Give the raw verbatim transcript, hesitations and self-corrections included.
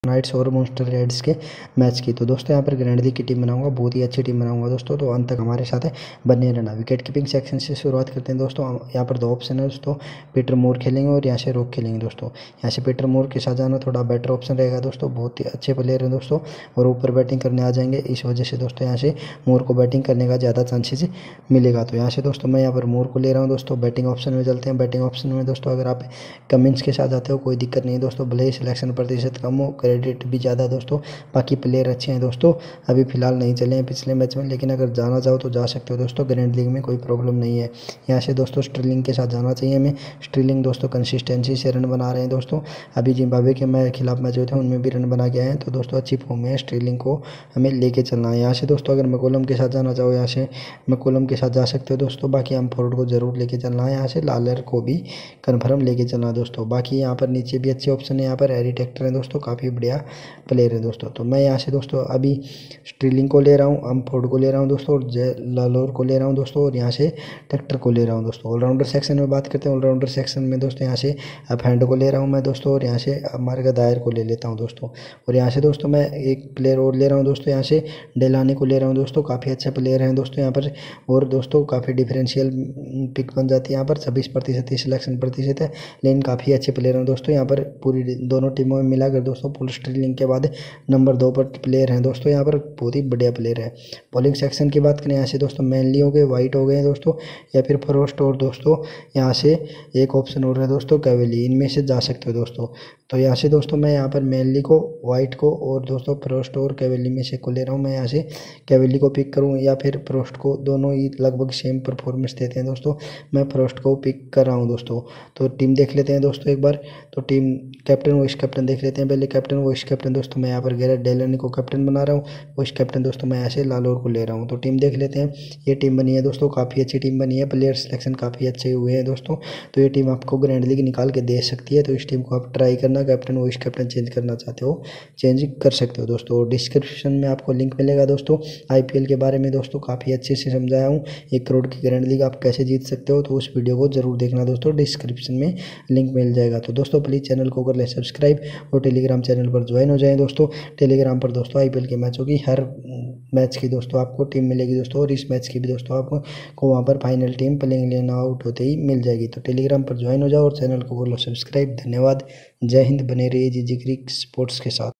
Nights और monster Reds के match की। तो दोस्तों यहाँ पर ग्रैंड लीग की टीम बनाऊंगा, बहुत ही अच्छी टीम बनाऊंगा दोस्तों, तो अंत तक हमारे साथ बने रहना। विकेट कीपिंग सेक्शन से शुरुआत करते हैं दोस्तों। यहाँ पर दो ऑप्शन है दोस्तों, पीटर मूर खेलेंगे और यहाँ से रॉक खेलेंगे दोस्तों। यहाँ से पीटर मूर के साथ जाना थोड़ा बेटर ऑप्शन रहेगा दोस्तों, बहुत ही अच्छे प्लेयर हैं दोस्तों और ऊपर बैटिंग करने आ जाएंगे, इस वजह से दोस्तों यहाँ से मूर को बैटिंग करने का ज़्यादा चांसेस मिलेगा। तो यहाँ से दोस्तों मैं यहाँ पर मूर को ले रहा हूँ दोस्तों। बैटिंग ऑप्शन में चलते हैं। बैटिंग ऑप्शन में दोस्तों अगर आप कमिंस के साथ जाते हो कोई दिक्कत नहीं है दोस्तों, भले ही सिलेक्शन प्रतिशत कम हो, क्रेडिट भी ज़्यादा दोस्तों, बाकी प्लेयर अच्छे हैं दोस्तों। अभी फिलहाल नहीं चले हैं पिछले मैच में, लेकिन अगर जाना चाहो तो जा सकते हो दोस्तों, ग्रैंड लीग में कोई प्रॉब्लम नहीं है। यहाँ से दोस्तों स्ट्रिलिंग के साथ जाना चाहिए हमें। स्ट्रिलिंग दोस्तों कंसिस्टेंसी से रन बना रहे हैं दोस्तों, अभी जिम्बाब्वे के मैं खिलाफ मैच हुए थे उनमें भी रन बना के आए हैं, तो दोस्तों अच्छी फॉर्म में है। स्ट्रिलिंग को हमें लेके चलना है। यहाँ से दोस्तों अगर मैकोलम के साथ जाना चाहो, यहाँ से मैकोलम के साथ जा सकते हो दोस्तों। बाकी हम फोर्ड को जरूर लेके चलना है, यहाँ से लालर को भी कन्फर्म लेके चलना है दोस्तों। बाकी यहाँ पर नीचे भी अच्छे ऑप्शन है, यहाँ पर हैरी टेक्टर है दोस्तों, काफ़ी बढ़िया प्लेयर है दोस्तों। तो मैं यहाँ से दोस्तों अभी स्ट्रिलिंग को ले रहा हूँ, अमफोर्ड को ले रहा हूँ दोस्तों, और जय लालोर को ले रहा हूँ दोस्तों, और यहाँ से ट्रैक्टर को ले रहा हूँ दोस्तों। ऑलराउंडर सेक्शन में बात करते हैं। ऑलराउंडर सेक्शन में दोस्तों यहाँ से हैंड को ले रहा हूँ मैं दोस्तों, और यहाँ से मार्ग दायर को ले लेता हूँ दोस्तों। और यहाँ से दोस्तों मैं एक प्लेयर और ले रहा हूँ दोस्तों, यहाँ से डेलानी को ले रहा हूँ दोस्तों, काफ़ी अच्छा प्लेयर है दोस्तों यहाँ पर, और दोस्तों काफ़ी डिफरेंशियल पिक बन जाती है यहाँ पर। छब्बीस प्रतिशत ही सिलेक्शन प्रतिशत है, लेकिन काफ़ी अच्छे प्लेयर हैं दोस्तों यहाँ पर। पूरी दोनों टीमों में मिलाकर दोस्तों फुल स्ट्रिलिंग के बाद नंबर दो पर प्लेयर हैं दोस्तों यहाँ पर, बहुत ही बढ़िया प्लेयर है। बॉलिंग सेक्शन की बात करें, यहाँ से दोस्तों मैनली हो गए, वाइट हो गए दोस्तों, या फिर फरोस्ट, और दोस्तों यहाँ से एक ऑप्शन और है दोस्तों कैवेली, इनमें से जा सकते हो दोस्तों। तो यहाँ से दोस्तों मैं यहाँ पर मैनली को, वाइट को, और दोस्तों फरोस्ट और कैवेली में से को ले रहा हूँ। मैं यहाँ से कैवेली को पिक करूँ या फिर फरोस्ट को, दोनों ही लगभग सेम परफॉर्मेंस देते हैं दोस्तों, मैं फरोस्ट को पिक कर रहा हूँ दोस्तों। तो टीम देख लेते हैं दोस्तों एक बार। तो टीम कैप्टन वाइस कैप्टन देख लेते हैं पहले। कैप्टन वाइस कैप्टन दोस्तों मैं यहाँ पर गैरेट डेलानी को कैप्टन बना रहा हूँ, वाइस कैप्टन दोस्तों मैं ऐसे लालोर को ले रहा हूँ। तो टीम देख लेते हैं। ये टीम बनी है दोस्तों, काफ़ी अच्छी टीम बनी है, प्लेयर सिलेक्शन काफ़ी अच्छे हुए हैं दोस्तों। तो ये टीम आपको ग्रैंड लीग निकाल के दे सकती है, तो इस टीम को आप ट्राई करना। कैप्टन वाइस कैप्टन चेंज करना चाहते हो चेंज कर सकते हो दोस्तों। डिस्क्रिप्शन में आपको लिंक मिलेगा दोस्तों, आईपीएल के बारे में दोस्तों काफ़ी अच्छे से समझाया हूँ। एक करोड़ की ग्रैंड लीग आप कैसे जीत सकते हो, तो उस वीडियो को जरूर देखना दोस्तों, डिस्क्रिप्शन में लिंक मिल जाएगा। तो दोस्तों प्लीज़ चैनल को कर ले सब्सक्राइब और टेलीग्राम चैनल पर ज्वाइन हो जाएं दोस्तों। टेलीग्राम पर दोस्तों आईपीएल के मैचों की हर मैच की दोस्तों आपको टीम मिलेगी दोस्तों, और इस मैच की भी दोस्तों आपको वहाँ पर final team playing eleven out होते ही मिल जाएगी। तो टेलीग्राम पर ज्वाइन हो जाओ और चैनल को कर लो सब्सक्राइब। धन्यवाद, जय हिंद, बने रहिए जी जी क्रिक स्पोर्ट्स के साथ।